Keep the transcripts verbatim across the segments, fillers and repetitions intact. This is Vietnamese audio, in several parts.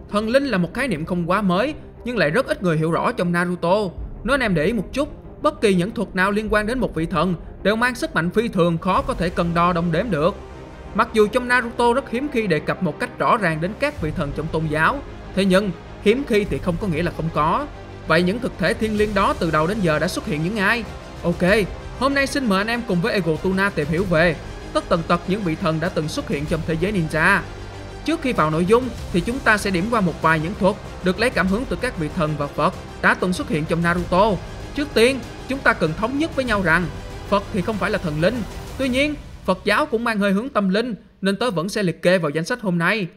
Thần linh là một khái niệm không quá mới, nhưng lại rất ít người hiểu rõ trong Naruto. Nếu anh em để ý một chút, bất kỳ những thuật nào liên quan đến một vị thần đều mang sức mạnh phi thường khó có thể cân đo đong đếm được. Mặc dù trong Naruto rất hiếm khi đề cập một cách rõ ràng đến các vị thần trong tôn giáo, thế nhưng hiếm khi thì không có nghĩa là không có. Vậy những thực thể thiên liêng đó từ đầu đến giờ đã xuất hiện những ai? Ok, hôm nay xin mời anh em cùng với Ego Tuna tìm hiểu về tất tần tật những vị thần đã từng xuất hiện trong thế giới ninja. Trước khi vào nội dung thì chúng ta sẽ điểm qua một vài những thuật được lấy cảm hứng từ các vị thần và Phật đã từng xuất hiện trong Naruto. Trước tiên, chúng ta cần thống nhất với nhau rằng Phật thì không phải là thần linh. Tuy nhiên, Phật giáo cũng mang hơi hướng tâm linh nên tớ vẫn sẽ liệt kê vào danh sách hôm nay.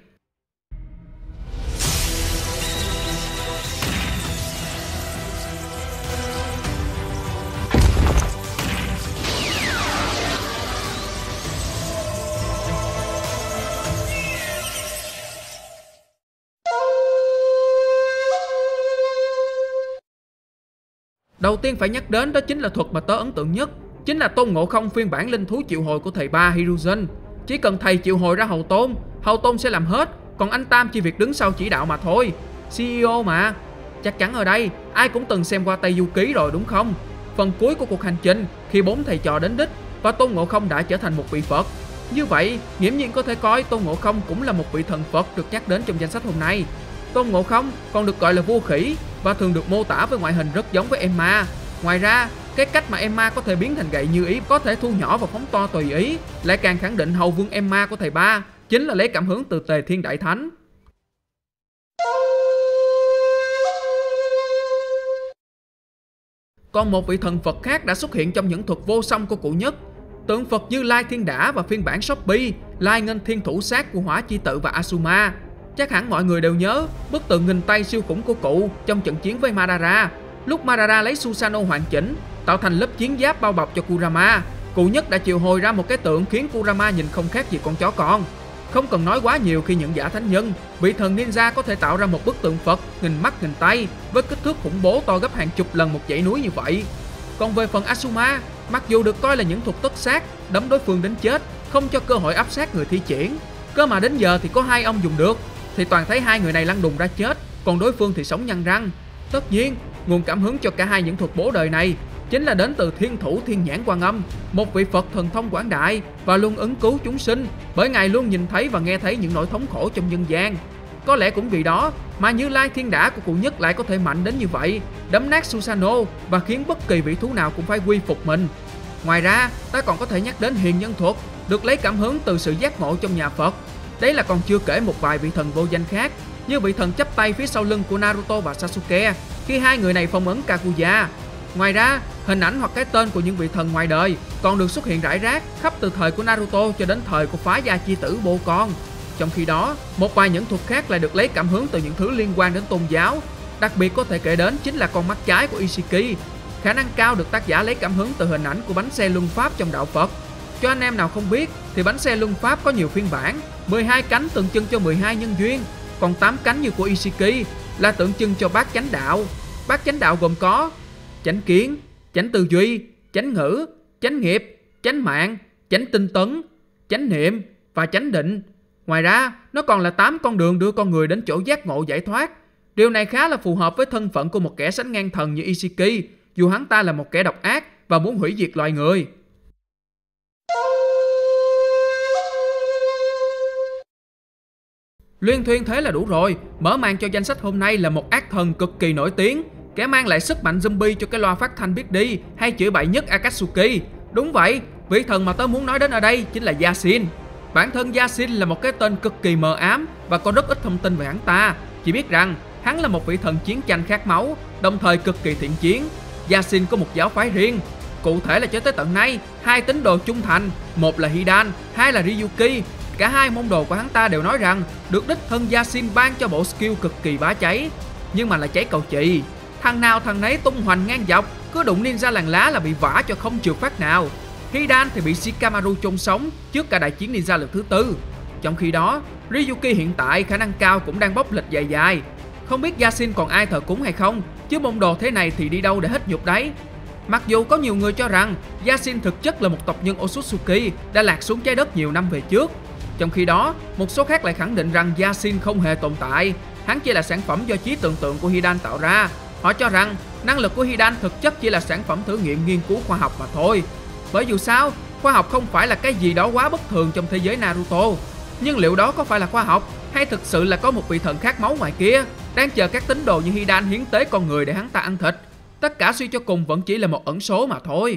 Đầu tiên phải nhắc đến đó chính là thuật mà tớ ấn tượng nhất, chính là Tôn Ngộ Không phiên bản linh thú triệu hồi của thầy ba Hiruzen. Chỉ cần thầy triệu hồi ra hầu tôn, hầu tôn sẽ làm hết, còn anh Tam chỉ việc đứng sau chỉ đạo mà thôi. xê e ô mà. Chắc chắn ở đây ai cũng từng xem qua Tây Du Ký rồi đúng không? Phần cuối của cuộc hành trình, khi bốn thầy trò đến đích và Tôn Ngộ Không đã trở thành một vị Phật. Như vậy, nghiễm nhiên có thể coi Tôn Ngộ Không cũng là một vị thần Phật được nhắc đến trong danh sách hôm nay. Tôn Ngộ Không còn được gọi là vua khỉ và thường được mô tả với ngoại hình rất giống với Emma. Ngoài ra, cái cách mà Emma có thể biến thành gậy như ý, có thể thu nhỏ và phóng to tùy ý, lại càng khẳng định hầu vương Emma của thầy ba chính là lấy cảm hứng từ Tề Thiên Đại Thánh. Còn một vị thần Phật khác đã xuất hiện trong những thuật vô song của cụ nhất, tượng Phật Như Lai Thiên Đả và phiên bản Shopee Lai Nghênh Thiên Thủ Sát của Hỏa Chi Tự và Asuma. Chắc hẳn mọi người đều nhớ bức tượng nghìn tay siêu khủng của cụ trong trận chiến với Madara. Lúc Madara lấy Susanoo hoàn chỉnh, tạo thành lớp chiến giáp bao bọc cho Kurama, cụ nhất đã triệu hồi ra một cái tượng khiến Kurama nhìn không khác gì con chó con. Không cần nói quá nhiều khi những giả thánh nhân, vị thần ninja có thể tạo ra một bức tượng Phật nghìn mắt nghìn tay với kích thước khủng bố to gấp hàng chục lần một dãy núi như vậy. Còn về phần Asuma, mặc dù được coi là những thuật tất sát, đấm đối phương đến chết, không cho cơ hội áp sát người thi triển, cơ mà đến giờ thì có hai ông dùng được, thì toàn thấy hai người này lăn đùng ra chết, còn đối phương thì sống nhăn răng. Tất nhiên, nguồn cảm hứng cho cả hai những thuật bố đời này chính là đến từ Thiên Thủ Thiên Nhãn Quan Âm, một vị Phật thần thông quảng đại và luôn ứng cứu chúng sinh, bởi ngài luôn nhìn thấy và nghe thấy những nỗi thống khổ trong nhân gian. Có lẽ cũng vì đó mà Như Lai Thiên Đả của cụ nhất lại có thể mạnh đến như vậy, đấm nát Susanoo và khiến bất kỳ vị thú nào cũng phải quy phục mình. Ngoài ra, ta còn có thể nhắc đến Hiền Nhân Thuật, được lấy cảm hứng từ sự giác ngộ trong nhà Phật. Đấy là còn chưa kể một vài vị thần vô danh khác, như vị thần chắp tay phía sau lưng của Naruto và Sasuke khi hai người này phong ấn Kaguya. Ngoài ra, hình ảnh hoặc cái tên của những vị thần ngoài đời còn được xuất hiện rải rác khắp từ thời của Naruto cho đến thời của phá gia chi tử Bô Con. Trong khi đó, một vài những thuật khác lại được lấy cảm hứng từ những thứ liên quan đến tôn giáo. Đặc biệt có thể kể đến chính là con mắt trái của Ishiki. Khả năng cao được tác giả lấy cảm hứng từ hình ảnh của bánh xe luân pháp trong đạo Phật. Cho anh em nào không biết thì bánh xe luân pháp có nhiều phiên bản, mười hai cánh tượng trưng cho mười hai nhân duyên, còn tám cánh như của Ishiki là tượng trưng cho bát chánh đạo. Bát chánh đạo gồm có chánh kiến, chánh tư duy, chánh ngữ, chánh nghiệp, chánh mạng, chánh tinh tấn, chánh niệm và chánh định. Ngoài ra, nó còn là tám con đường đưa con người đến chỗ giác ngộ giải thoát. Điều này khá là phù hợp với thân phận của một kẻ sánh ngang thần như Ishiki, dù hắn ta là một kẻ độc ác và muốn hủy diệt loài người. Luyên thuyên thế là đủ rồi. Mở màn cho danh sách hôm nay là một ác thần cực kỳ nổi tiếng, kẻ mang lại sức mạnh zombie cho cái loa phát thanh biết đi hay chửi bậy nhất Akatsuki. Đúng vậy, vị thần mà tớ muốn nói đến ở đây chính là Yasin. Bản thân Yasin là một cái tên cực kỳ mờ ám và có rất ít thông tin về hắn ta. Chỉ biết rằng hắn là một vị thần chiến tranh khát máu, đồng thời cực kỳ thiện chiến. Yasin có một giáo phái riêng. Cụ thể là cho tới tận nay, hai tín đồ trung thành, một là Hidan, hai là Ryuki. Cả hai môn đồ của hắn ta đều nói rằng được đích thân Yasin ban cho bộ skill cực kỳ bá cháy, nhưng mà là cháy cầu chì. Thằng nào thằng nấy tung hoành ngang dọc, cứ đụng ninja làng lá là bị vả cho không trượt phát nào. Hidan thì bị Shikamaru chôn sống trước cả đại chiến ninja lần thứ tư. Trong khi đó, Ryuki hiện tại khả năng cao cũng đang bóc lịch dài dài. Không biết Yasin còn ai thờ cúng hay không, chứ môn đồ thế này thì đi đâu để hết nhục đấy. Mặc dù có nhiều người cho rằng Yasin thực chất là một tộc nhân Otsutsuki đã lạc xuống trái đất nhiều năm về trước. Trong khi đó, một số khác lại khẳng định rằng Yasin không hề tồn tại, hắn chỉ là sản phẩm do trí tưởng tượng của Hidan tạo ra. Họ cho rằng năng lực của Hidan thực chất chỉ là sản phẩm thử nghiệm nghiên cứu khoa học mà thôi. Bởi dù sao, khoa học không phải là cái gì đó quá bất thường trong thế giới Naruto. Nhưng liệu đó có phải là khoa học, hay thực sự là có một vị thần khát máu ngoài kia đang chờ các tín đồ như Hidan hiến tế con người để hắn ta ăn thịt? Tất cả suy cho cùng vẫn chỉ là một ẩn số mà thôi.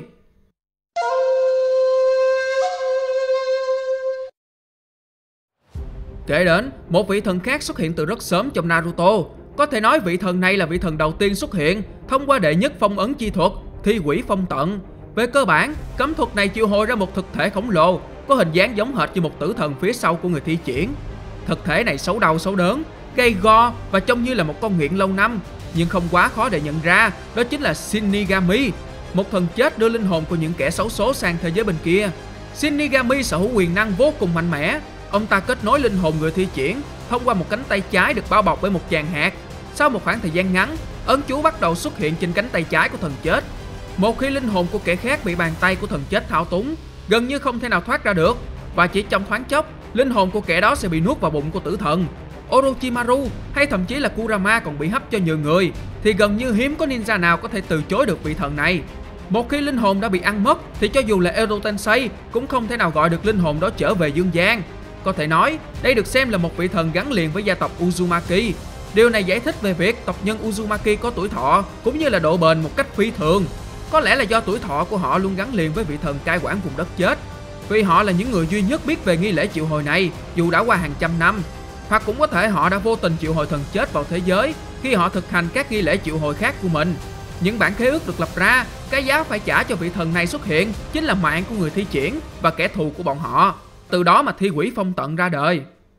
Kể đến, một vị thần khác xuất hiện từ rất sớm trong Naruto. Có thể nói vị thần này là vị thần đầu tiên xuất hiện thông qua đệ nhất phong ấn chi thuật, Thi Quỷ Phong Tận. Về cơ bản, cấm thuật này triệu hồi ra một thực thể khổng lồ có hình dáng giống hệt như một tử thần phía sau của người thi triển. Thực thể này xấu đau xấu đớn, gay go và trông như là một con nghiện lâu năm, nhưng không quá khó để nhận ra đó chính là Shinigami, một thần chết đưa linh hồn của những kẻ xấu số sang thế giới bên kia. Shinigami sở hữu quyền năng vô cùng mạnh mẽ. Ông ta kết nối linh hồn người thi triển thông qua một cánh tay trái được bao bọc bởi một tràng hạt. Sau một khoảng thời gian ngắn, ấn chú bắt đầu xuất hiện trên cánh tay trái của thần chết. Một khi linh hồn của kẻ khác bị bàn tay của thần chết thao túng, gần như không thể nào thoát ra được, và chỉ trong thoáng chốc, linh hồn của kẻ đó sẽ bị nuốt vào bụng của tử thần. Orochimaru hay thậm chí là Kurama còn bị hấp cho nhiều người, thì gần như hiếm có ninja nào có thể từ chối được vị thần này. Một khi linh hồn đã bị ăn mất thì cho dù là Edo Tensei cũng không thể nào gọi được linh hồn đó trở về dương gian. Có thể nói, đây được xem là một vị thần gắn liền với gia tộc Uzumaki. Điều này giải thích về việc tộc nhân Uzumaki có tuổi thọ cũng như là độ bền một cách phi thường. Có lẽ là do tuổi thọ của họ luôn gắn liền với vị thần cai quản vùng đất chết, vì họ là những người duy nhất biết về nghi lễ triệu hồi này dù đã qua hàng trăm năm. Hoặc cũng có thể họ đã vô tình triệu hồi thần chết vào thế giới khi họ thực hành các nghi lễ triệu hồi khác của mình. Những bản khế ước được lập ra, cái giá phải trả cho vị thần này xuất hiện chính là mạng của người thi triển và kẻ thù của bọn họ. Từ đó mà Thi Quỷ Phong Tận ra đời.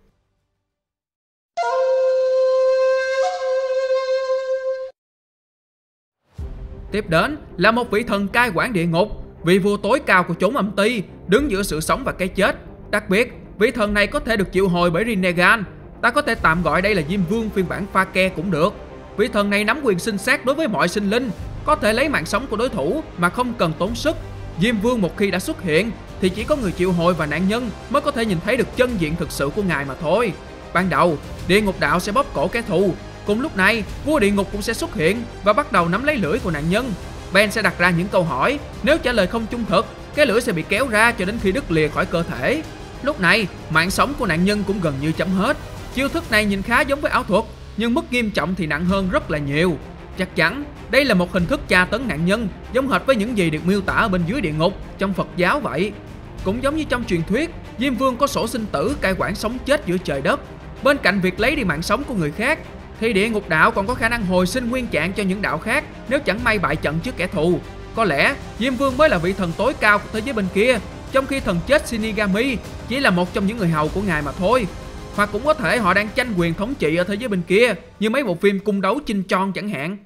Tiếp đến là một vị thần cai quản địa ngục, vị vua tối cao của chốn âm ti, đứng giữa sự sống và cái chết. Đặc biệt, vị thần này có thể được triệu hồi bởi Rinnegan. Ta có thể tạm gọi đây là Diêm Vương phiên bản pha ke cũng được. Vị thần này nắm quyền sinh sát đối với mọi sinh linh, có thể lấy mạng sống của đối thủ mà không cần tốn sức. Diêm Vương một khi đã xuất hiện thì chỉ có người triệu hồi và nạn nhân mới có thể nhìn thấy được chân diện thực sự của ngài mà thôi. Ban đầu, địa ngục đạo sẽ bóp cổ kẻ thù. Cùng lúc này, vua địa ngục cũng sẽ xuất hiện và bắt đầu nắm lấy lưỡi của nạn nhân. Ben sẽ đặt ra những câu hỏi, nếu trả lời không trung thực, cái lưỡi sẽ bị kéo ra cho đến khi đứt lìa khỏi cơ thể. Lúc này, mạng sống của nạn nhân cũng gần như chấm hết. Chiêu thức này nhìn khá giống với ảo thuật, nhưng mức nghiêm trọng thì nặng hơn rất là nhiều. Chắc chắn, đây là một hình thức tra tấn nạn nhân, giống hệt với những gì được miêu tả ở bên dưới địa ngục trong Phật giáo vậy. Cũng giống như trong truyền thuyết, Diêm Vương có sổ sinh tử cai quản sống chết giữa trời đất. Bên cạnh việc lấy đi mạng sống của người khác, thì địa ngục đạo còn có khả năng hồi sinh nguyên trạng cho những đạo khác nếu chẳng may bại trận trước kẻ thù. Có lẽ Diêm Vương mới là vị thần tối cao của thế giới bên kia, trong khi thần chết Shinigami chỉ là một trong những người hầu của ngài mà thôi. Hoặc cũng có thể họ đang tranh quyền thống trị ở thế giới bên kia, như mấy bộ phim cung đấu chinh chon chẳng hạn.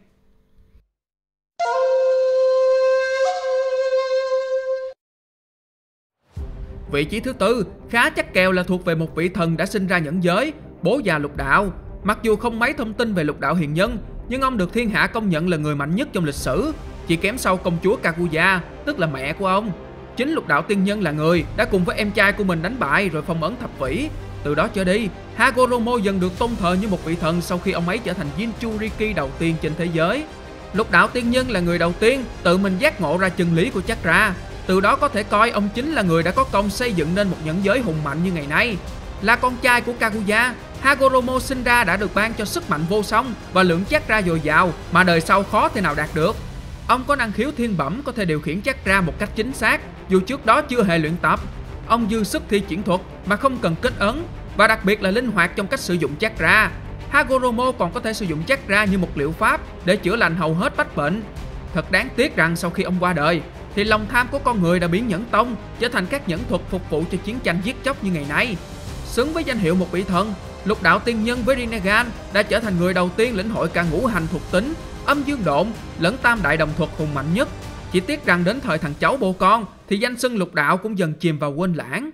Vị trí thứ tư khá chắc kèo là thuộc về một vị thần đã sinh ra nhẫn giới, bố già lục đạo. Mặc dù không mấy thông tin về lục đạo hiền nhân, nhưng ông được thiên hạ công nhận là người mạnh nhất trong lịch sử, chỉ kém sau công chúa Kaguya, tức là mẹ của ông. Chính lục đạo tiên nhân là người đã cùng với em trai của mình đánh bại rồi phong ấn thập vĩ. Từ đó trở đi, Hagoromo dần được tôn thờ như một vị thần sau khi ông ấy trở thành Jinchuriki đầu tiên trên thế giới. Lục đạo tiên nhân là người đầu tiên tự mình giác ngộ ra chân lý của chakra. Từ đó có thể coi ông chính là người đã có công xây dựng nên một nhẫn giới hùng mạnh như ngày nay. Là con trai của Kaguya, Hagoromo sinh ra đã được ban cho sức mạnh vô song và lượng chakra dồi dào mà đời sau khó thể nào đạt được. Ông có năng khiếu thiên bẩm, có thể điều khiển chakra một cách chính xác dù trước đó chưa hề luyện tập. Ông dư sức thi triển thuật mà không cần kết ấn, và đặc biệt là linh hoạt trong cách sử dụng chakra. Hagoromo còn có thể sử dụng chakra như một liệu pháp để chữa lành hầu hết bách bệnh. Thật đáng tiếc rằng sau khi ông qua đời thì lòng tham của con người đã biến nhẫn tông trở thành các nhẫn thuật phục vụ cho chiến tranh giết chóc như ngày nay. Xứng với danh hiệu một vị thần, lục đạo tiên nhân với Rinnegan đã trở thành người đầu tiên lĩnh hội cả ngũ hành thuộc tính, âm dương độn lẫn tam đại đồng thuật hùng mạnh nhất. Chỉ tiếc rằng đến thời thằng cháu bô con thì danh xưng lục đạo cũng dần chìm vào quên lãng.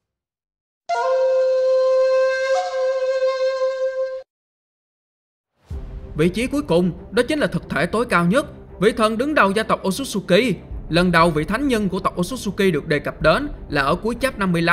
Vị trí cuối cùng đó chính là thực thể tối cao nhất, vị thần đứng đầu gia tộc Otsutsuki. Lần đầu vị thánh nhân của tộc Otsutsuki được đề cập đến là ở cuối chap năm mươi lăm,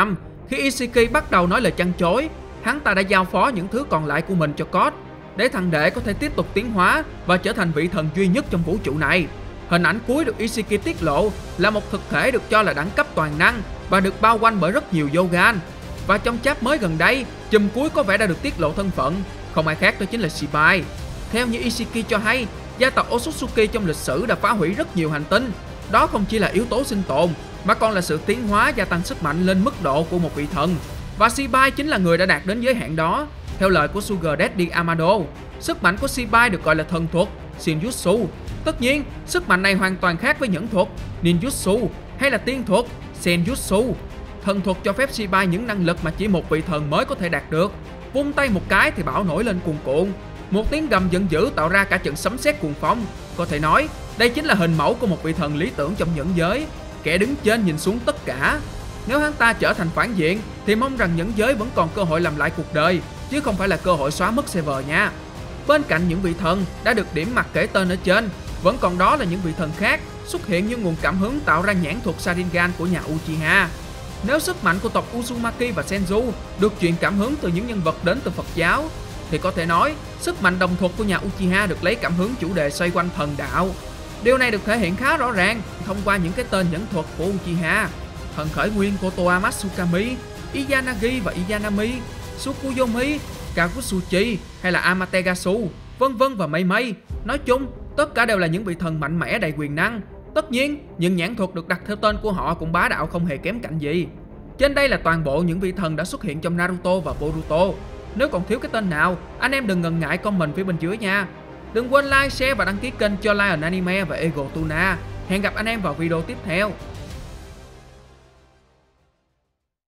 Khi Ishiki bắt đầu nói lời chăn chối, hắn ta đã giao phó những thứ còn lại của mình cho Code để thằng đệ có thể tiếp tục tiến hóa và trở thành vị thần duy nhất trong vũ trụ này. Hình ảnh cuối được Ishiki tiết lộ là một thực thể được cho là đẳng cấp toàn năng và được bao quanh bởi rất nhiều Yogan. Và trong chap mới gần đây, chùm cuối có vẻ đã được tiết lộ thân phận, không ai khác đó chính là Shibai. Theo như Ishiki cho hay, gia tộc Otsutsuki trong lịch sử đã phá hủy rất nhiều hành tinh. Đó không chỉ là yếu tố sinh tồn, mà còn là sự tiến hóa gia tăng sức mạnh lên mức độ của một vị thần. Và Shibai chính là người đã đạt đến giới hạn đó. Theo lời của Sugar Daddy Amado, sức mạnh của Shibai được gọi là thần thuật, Shinjutsu. Tất nhiên, sức mạnh này hoàn toàn khác với nhẫn thuật, Ninjutsu, hay là tiên thuật, Senjutsu. Thần thuật cho phép Shibai những năng lực mà chỉ một vị thần mới có thể đạt được. Vung tay một cái thì bão nổi lên cuồn cuộn. Một tiếng gầm giận dữ tạo ra cả trận sấm sét cuồng phong. Có thể nói, đây chính là hình mẫu của một vị thần lý tưởng trong nhẫn giới, kẻ đứng trên nhìn xuống tất cả. Nếu hắn ta trở thành phản diện thì mong rằng nhẫn giới vẫn còn cơ hội làm lại cuộc đời, chứ không phải là cơ hội xóa mất server nha. Bên cạnh những vị thần đã được điểm mặt kể tên ở trên, vẫn còn đó là những vị thần khác xuất hiện như nguồn cảm hứng tạo ra nhãn thuật Sharingan của nhà Uchiha. Nếu sức mạnh của tộc Uzumaki và Senju được truyền cảm hứng từ những nhân vật đến từ Phật giáo, thì có thể nói sức mạnh đồng thuật của nhà Uchiha được lấy cảm hứng chủ đề xoay quanh thần đạo. Điều này được thể hiện khá rõ ràng thông qua những cái tên nhẫn thuật của Uchiha: thần khởi nguyên của Toamatsukami, Izanagi và Izanami, Tsukuyomi, Kagutsuchi hay là Amaterasu, vân vân và mây mây. Nói chung, tất cả đều là những vị thần mạnh mẽ đầy quyền năng. Tất nhiên, những nhãn thuật được đặt theo tên của họ cũng bá đạo không hề kém cạnh gì. Trên đây là toàn bộ những vị thần đã xuất hiện trong Naruto và Boruto. Nếu còn thiếu cái tên nào, anh em đừng ngần ngại comment phía bên dưới nha. Đừng quên like, share và đăng ký kênh cho Lion Anime và Ego Tuna. Hẹn gặp anh em vào video tiếp theo.